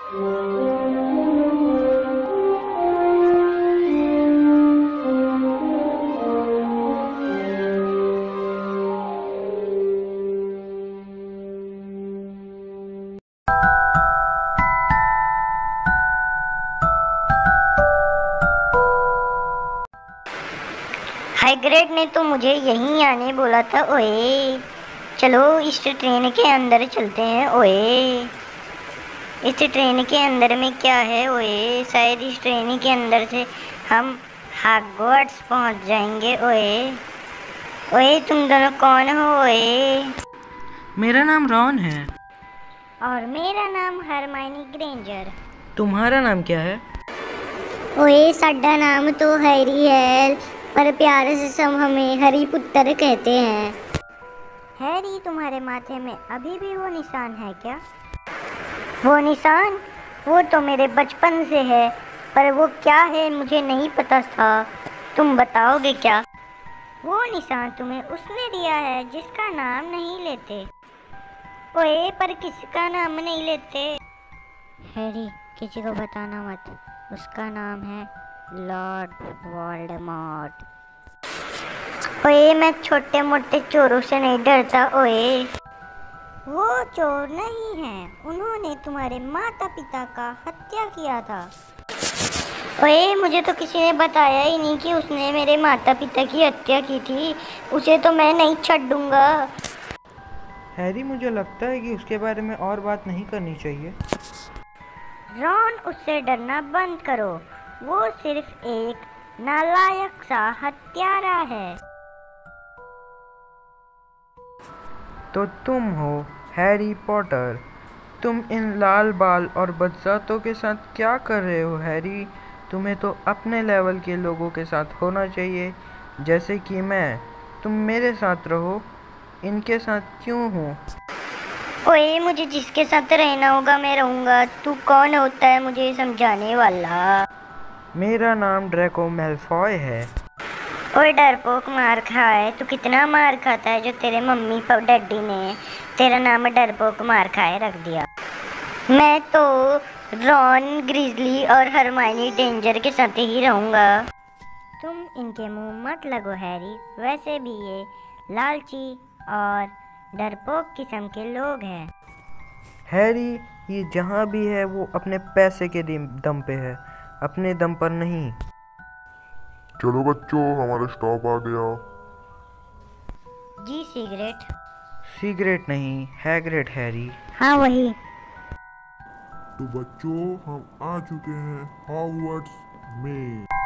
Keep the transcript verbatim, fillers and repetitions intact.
Hagrid ने तो मुझे यहीं आने बोला था। ओए चलो इस ट्रेन के अंदर चलते हैं। ओए इस ट्रेन के अंदर में क्या है? ओए शायद इस ट्रेन के अंदर से हम हॉगवर्ट्स पहुंच जाएंगे। ओए ओए तुम दोनों कौन हो? ओए मेरा नाम रॉन है। और मेरा नाम हरमाइनी ग्रेंजर। तुम्हारा नाम क्या है? ओए साडा नाम तो हैरी है, पर प्यार से सब हमें हरी पुत्र कहते हैं। हैरी, तुम्हारे माथे में अभी भी वो निशान है क्या? वो निशान? वो तो मेरे बचपन से है, पर वो क्या है मुझे नहीं पता था। तुम बताओगे क्या? वो निशान तुम्हें उसने दिया है जिसका नाम नहीं लेते। ओए पर किसका नाम नहीं लेते? हैरी, किसी को बताना मत। उसका नाम है लॉर्ड वोल्डेमॉर्ट। ओए मैं छोटे मोटे चोरों से नहीं डरता। ओए वो चोर नहीं हैं, उन्होंने तुम्हारे माता पिता का हत्या किया था। ओए मुझे तो किसी ने बताया ही नहीं कि उसने मेरे माता पिता की हत्या की थी। उसे तो मैं नहीं छोड़ूंगा। हैरी, मुझे लगता है कि उसके बारे में और बात नहीं करनी चाहिए। रॉन, उससे डरना बंद करो। वो सिर्फ एक नालायक सा हत्यारा है। तो तुम हो हैरी पॉटर। तुम इन लाल बाल और बदजातों के साथ क्या कर रहे हो हैरी? तुम्हें तो अपने लेवल के लोगों के साथ होना चाहिए, जैसे कि मैं। तुम मेरे साथ रहो, इनके साथ क्यों हो? ओए मुझे जिसके साथ रहना होगा मैं रहूंगा। तू कौन होता है मुझे समझाने वाला? मेरा नाम ड्रैको मैलफॉय है। ओए डरपोक, मार खाए। तू कितना मार खाता है जो तेरे मम्मी पापा डैडी ने तेरा नाम डरपोक मार खाए रख दिया। मैं तो रॉन, ग्रिजली और हरमाइनी डेंजर के साथ ही रहूंगा। तुम इनके मुंह मत लगो हैरी। वैसे भी ये लालची और डरपोक किस्म के लोग हैं। हैरी, ये जहाँ भी है वो अपने पैसे के दम पे है, अपने दम पर नहीं। चलो बच्चों, हमारा स्टॉप आ गया। जी सिगरेट? सिगरेट नहीं, हैग्रिड हैरी। हाँ वही। तो बच्चों, हम आ चुके हैं हॉगवर्ट्स में।